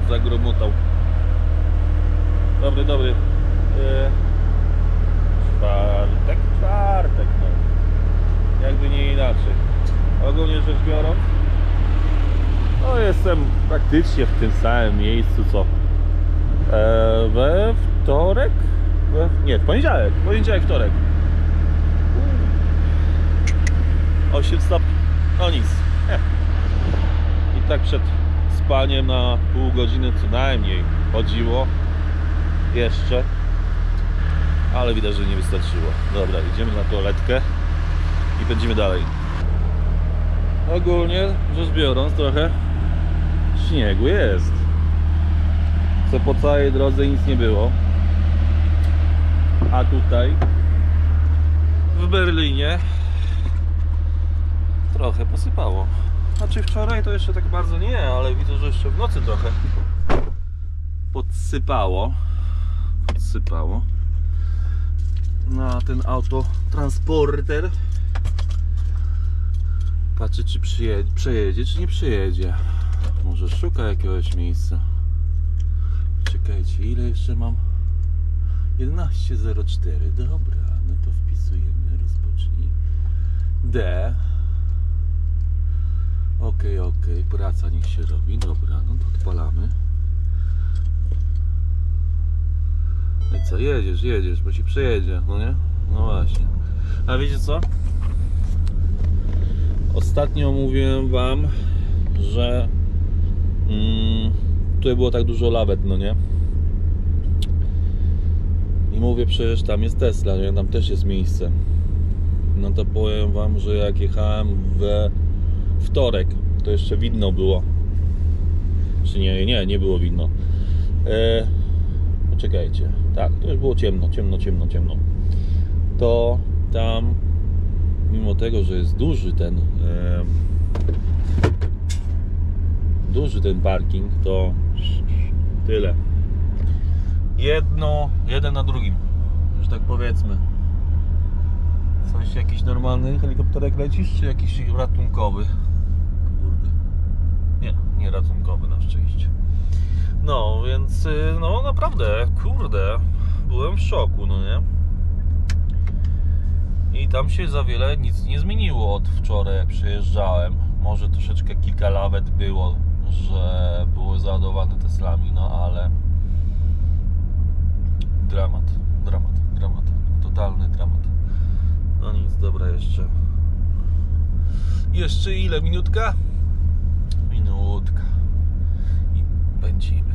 zagromotał. Dobry. Czwartek, no. Jakby nie inaczej. Ogólnie rzecz biorąc, no jestem praktycznie w tym samym miejscu co we wtorek? Nie, w poniedziałek. Wtorek. 8 stopni. No nic. I tak przed spaniem na pół godziny co najmniej chodziło jeszcze, ale widać, że nie wystarczyło. Dobra, idziemy na toaletkę i będziemy dalej. Ogólnie rzecz biorąc, trochę śniegu jest, co po całej drodze nic nie było, a tutaj w Berlinie trochę posypało. Znaczy wczoraj to jeszcze tak bardzo nie, ale widzę, że jeszcze w nocy trochę podsypało. Na ten autotransporter. Patrzę, czy przejedzie, czy nie przejedzie. Może szuka jakiegoś miejsca. Czekajcie, ile jeszcze mam? 11:04. Dobra, no to wpisujemy. Rozpocznij. D. Okej, praca niech się robi. Dobra, no to odpalamy. No i co, jedziesz, bo się przejedzie, no nie? No właśnie. A wiecie co? Ostatnio mówiłem wam, że tutaj było tak dużo lawet, no nie? I mówię, przecież tam jest Tesla, nie? Tam też jest miejsce. No to powiem wam, że jak jechałem we wtorek, to jeszcze widno było. Czy nie było widno. Poczekajcie. Tak, to już było ciemno. To tam, mimo tego, że jest duży ten parking, to tyle. Jeden na drugim, że tak powiedzmy. Coś, jakiś normalny helikopterek lecisz, czy jakiś ratunkowy? Kurde. Nie ratunkowy na szczęście. No, więc no naprawdę, kurde, byłem w szoku, no nie? I tam się za wiele nic nie zmieniło od wczoraj, jak przyjeżdżałem. Może troszeczkę kilka lawet było, że były załadowane Teslami, no ale dramat, totalny dramat. No nic, dobra, jeszcze ile? Minutka i będziemy.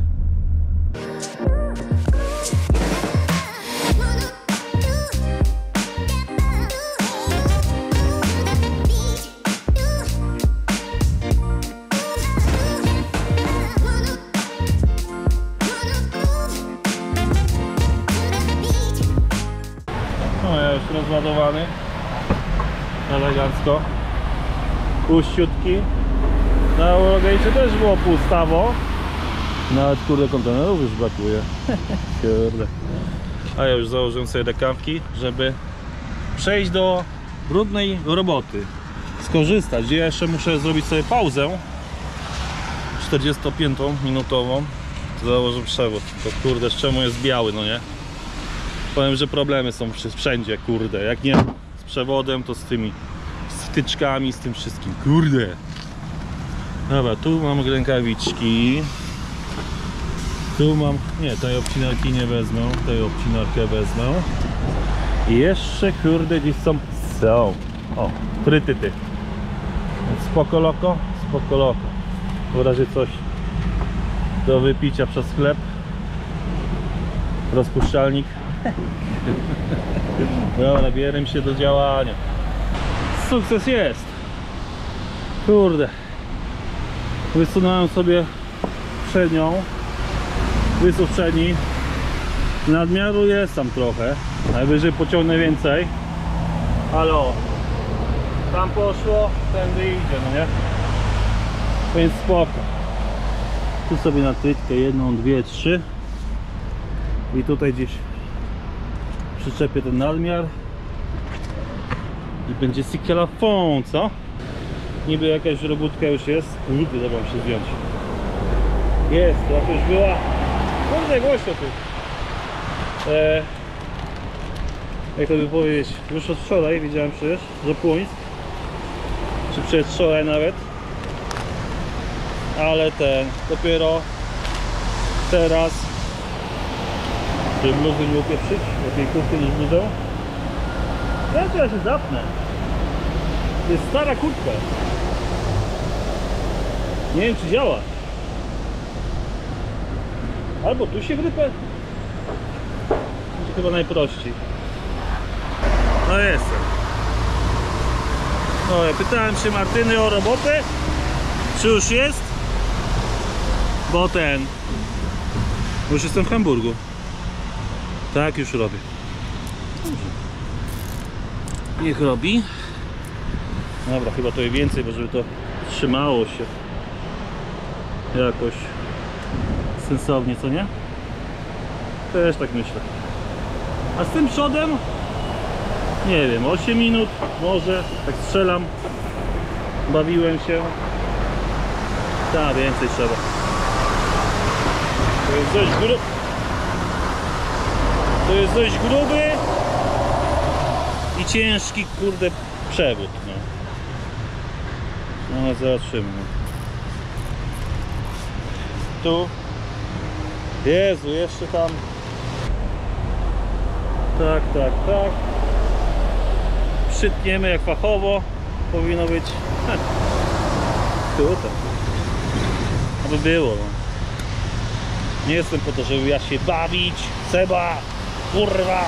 No ja już rozładowany elegancko, puściutki. Na Eurogate też było pustawo. Nawet kurde kontenerów już brakuje. Kurde. A ja już założyłem sobie dekawki, żeby przejść do brudnej roboty, skorzystać. Ja jeszcze muszę zrobić sobie pauzę 45-minutową. Założę przewód. To kurde, z czemu jest biały, no nie? Powiem, że problemy są wszędzie, kurde. Jak nie z przewodem, to z tymi wtyczkami, z tym wszystkim, kurde. Dobra, tu mam rękawiczki. Tu mam... Nie, tej obcinarki nie wezmę. Tej obcinarkę wezmę. I jeszcze, kurde, gdzieś są... O, trytyty. Spoko loko. W razie coś do wypicia przez chleb. Rozpuszczalnik. Dobra, bierę się do działania. Sukces jest. Kurde. Wysunąłem sobie przednią. Wysów przedni. Nadmiaru jest tam trochę. Najwyżej pociągnę więcej. Ale o, tam poszło, tędy idzie, no nie? Więc spoko. Tu sobie na tytkę 1, 2, 3. I tutaj gdzieś przyczepię ten nadmiar. I będzie sikelafon, co? Niby jakaś robótka już jest. Nigdy da wam się zdjąć. Jest, to już była. Kurde, głośno tu. Jak to by powiedzieć, już od wczoraj widziałem przecież, że Płońsk. Czy przedwczoraj nawet. Ale dopiero teraz, żeby bluzy nie upieprzyć, lepiej kurtkę niż bluzę. Ja się zapnę. To jest stara kurtka. Nie wiem, czy działa. Albo tu się wrypę. Chyba najprościej. No jestem. No ja pytałem się Martyny o robotę. Czy już jest? Bo już jestem w Hamburgu. Tak, już robię. Dobrze. Niech robi. Dobra, chyba to i więcej, bo żeby to trzymało się jakoś sensownie, co nie? Też tak myślę. A z tym przodem nie wiem, 8 minut może, tak strzelam. Bawiłem się. Tak, więcej trzeba. To jest dość gruby i ciężki, kurde, przewód, no. No, zobaczymy. Tu. Jezu, jeszcze tam. Tak. Przytniemy jak fachowo. Powinno być. Tutaj. Aby było. No. Nie jestem po to, żeby ja się bawić. Seba! Kurwa!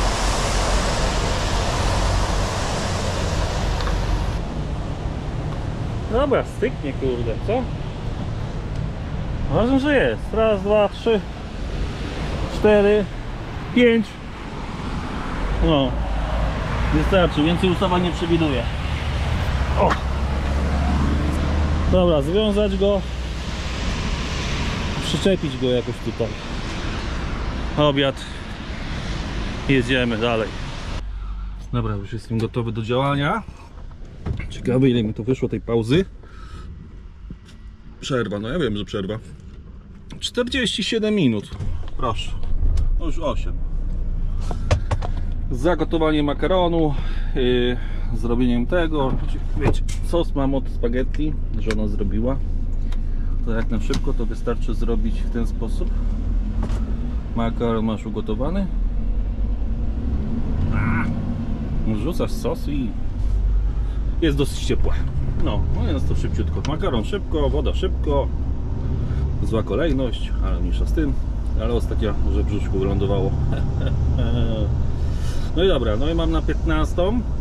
Dobra, styknie, kurde, co? Ważne, że jest. Raz, dwa, 3, 4, 5. No. Wystarczy, więcej ustawa nie przewiduje. O! Dobra, związać go. Przyczepić go jakoś tutaj. Obiad. Jedziemy dalej. Dobra, już jestem gotowy do działania. Ciekawe, ile mi to wyszło tej pauzy. Przerwa, no ja wiem, że przerwa. 47 minut. Proszę. No już 8. Zagotowanie makaronu, zrobieniem tego. Wiecie, sos mam od spaghetti, żona zrobiła. To jak na szybko, to wystarczy zrobić w ten sposób. Makaron masz ugotowany. Rzucasz sos i jest dosyć ciepłe. No jest to szybciutko. Makaron szybko, woda szybko. Zła kolejność, ale mniejsza z tym. Ale ostatnio, że w brzuszku wylądowało. No i dobra, no i mam na 15.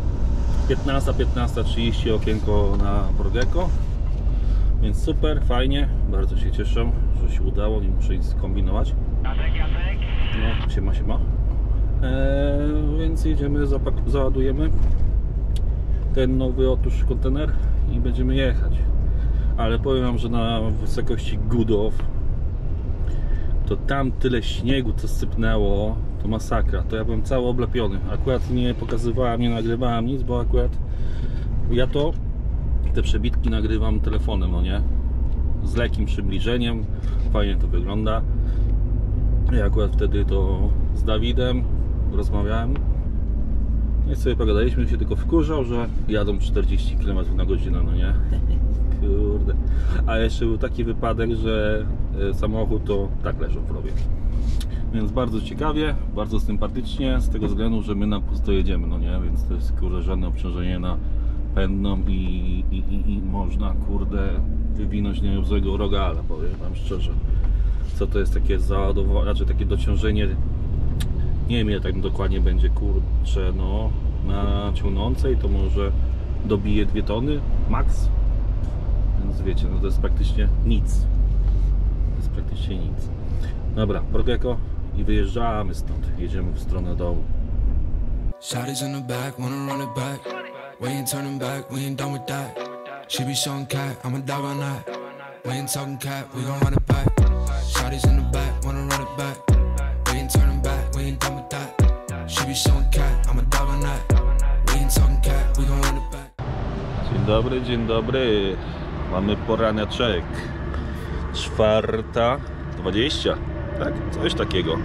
15:30 okienko na Progeko. Więc super, fajnie. Bardzo się cieszę, że się udało. Nie muszę nic kombinować. No, siema. Więc jedziemy, załadujemy ten nowy otóż kontener i będziemy jechać. Ale powiem wam, że na wysokości Gudow to tam tyle śniegu co sypnęło, to masakra. To ja byłem cały oblepiony. Akurat nie pokazywałem, nie nagrywałem nic, bo akurat ja te przebitki nagrywam telefonem, no nie? Z lekkim przybliżeniem. Fajnie to wygląda. Ja akurat wtedy to z Dawidem rozmawiałem. I sobie pogadaliśmy, się tylko wkurzał, że jadą 40 km na godzinę, no nie? Kurde. A jeszcze był taki wypadek, że samochód to tak leżał w rowie. Więc bardzo ciekawie, bardzo sympatycznie, z tego względu, że my na pusto jedziemy, no nie? Więc to jest, kurde, żadne obciążenie na pędną i można, kurde, wywinąć niezłego rogala, powiem wam szczerze. Co to jest takie załadowanie, raczej takie dociążenie, nie wiem ile tak dokładnie będzie, kurczę, no, na ciągnącej to może dobije 2 tony, max. Więc wiecie, no to jest praktycznie nic. To jest praktycznie nic. Dobra, Progeko i wyjeżdżamy stąd. Jedziemy w stronę dołu. Shotties in the back, wanna run it back. We ain't turning back, we ain't done with that. She be showing cat, I'm a dog on that. We ain't talking cat, we gon' run it back. Shotties in the back, wanna run it back. We ain't turning back, we ain't done with that. She be showing cat, I'm a dog on that. We ain't talking cat, we gon' run it back. Dzień dobry, dzień dobry. Mamy poraneczek. 4:20, tak? Coś takiego.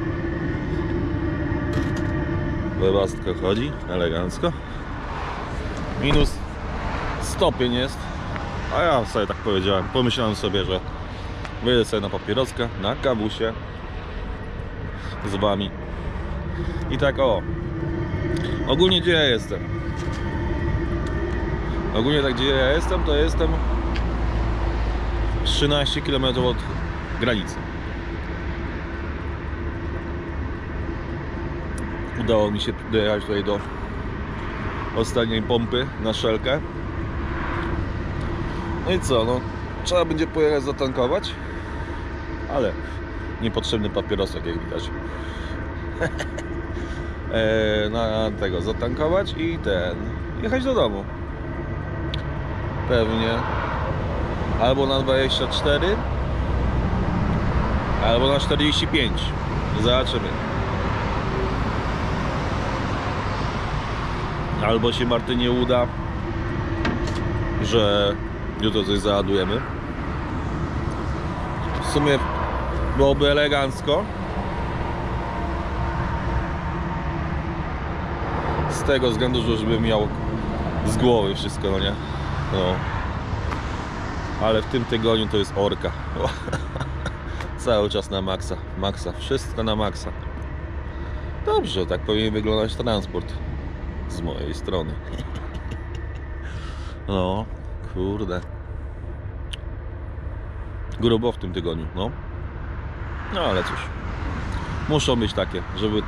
Webastka chodzi elegancko. Minus stopień jest. A ja sobie tak powiedziałem, pomyślałem sobie, że wyjdę sobie na papieroska, na kawusie z wami. I tak o. Ogólnie gdzie ja jestem? Ogólnie tak gdzie ja jestem, to jestem 13 km od granicy. Udało mi się dojechać tutaj do ostatniej pompy na Szelkę. No i co, no trzeba będzie pojechać zatankować, ale niepotrzebny papierosek, jak widać. Na tego zatankować i jechać do domu. Pewnie albo na 24, albo na 45. Zobaczymy. Albo się Martynie uda, że jutro coś załadujemy. W sumie byłoby elegancko. Z tego względu, że już bym miał z głowy wszystko, no nie? No. Ale w tym tygodniu to jest orka. Cały czas na maksa. Maksa. Wszystko na maksa. Dobrze, tak powinien wyglądać transport. Z mojej strony. No, kurde. Grubo w tym tygodniu, no. No ale cóż. Muszą być takie, żeby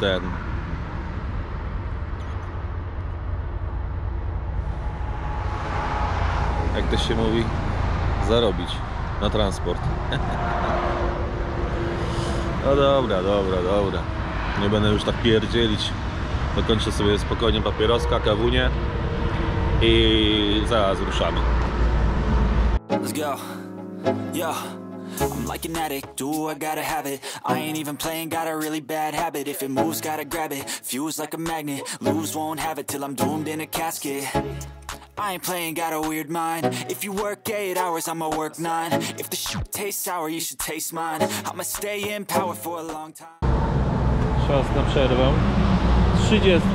jak to się mówi, zarobić na transport. No dobra. Nie będę już tak pierdzielić. Dokończę sobie spokojnie papieroska, kawunię i zaraz ruszamy. Let's go. Yo, I'm like an addict, do I gotta have it. I ain't even playing, got a really bad habit. If it moves, gotta grab it, fuse like a magnet. Lose, won't have it till I'm doomed in a casket. I ain't playing, got a weird mind. If you work 8 hours, I'ma work 9. If the shoot tastes sour, you should taste mine. I'ma stay in power for a long time. Czas na przerwę. 30.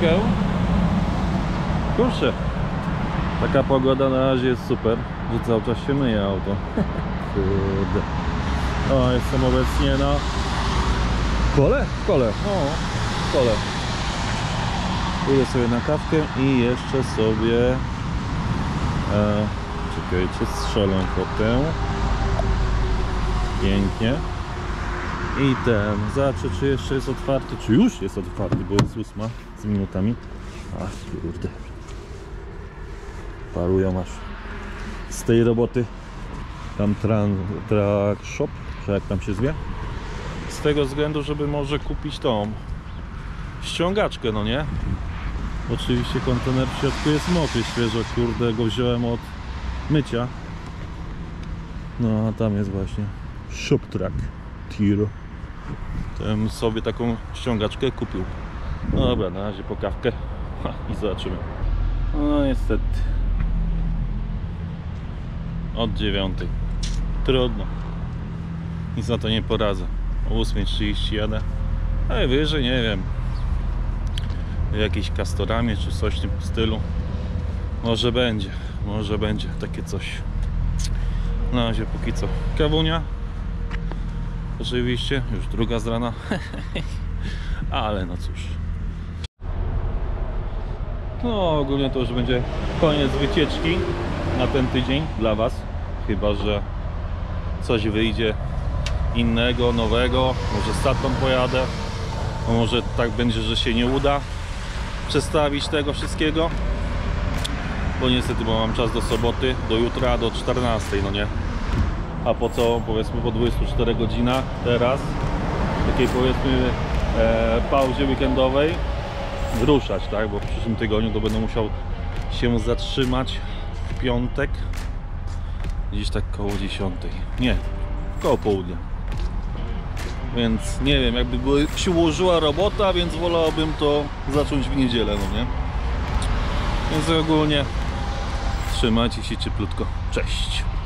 Kurczę. Taka pogoda na razie jest super, że cały czas się myje auto. Kurde. O, jestem obecnie na kole? W kole. O, w kole. Pójdę sobie na kawkę i jeszcze sobie czekajcie, strzelę potem. Pięknie. I zobaczę, czy jeszcze jest otwarty, czy już jest otwarty, bo jest 8 z minutami. Ach, kurde. Parują aż z tej roboty. Tam track shop, czy jak tam się zwie. Z tego względu, żeby może kupić tą ściągaczkę, no nie? Oczywiście kontener w środku jest mokry, świeżo, kurde, go wziąłem od mycia. No a tam jest właśnie shop track Tiro. To bym sobie taką ściągaczkę kupił. No dobra, na razie po kawkę i zobaczymy. No niestety od 9. Trudno. Nic na to nie poradzę. O 8:30 jadę. Najwyżej, nie wiem, jakieś Castorami czy coś w tym stylu. Może będzie takie coś. Na razie póki co kawunia. Oczywiście, już druga z rana. Ale no cóż. No ogólnie to już będzie koniec wycieczki na ten tydzień dla Was. Chyba że coś wyjdzie innego, nowego. Może z tatą pojadę. A może tak będzie, że się nie uda przestawić tego wszystkiego. Bo niestety mam czas do soboty, do jutra, do 14, no nie? A po co, powiedzmy, po 24 godzinach teraz, takiej powiedzmy pauzie weekendowej, ruszać, tak? Bo w przyszłym tygodniu to będę musiał się zatrzymać w piątek, gdzieś tak koło 10. Nie, koło południa. Więc nie wiem, jakby się ułożyła robota, więc wolałbym to zacząć w niedzielę, no nie? Więc ogólnie trzymajcie się cieplutko. Cześć!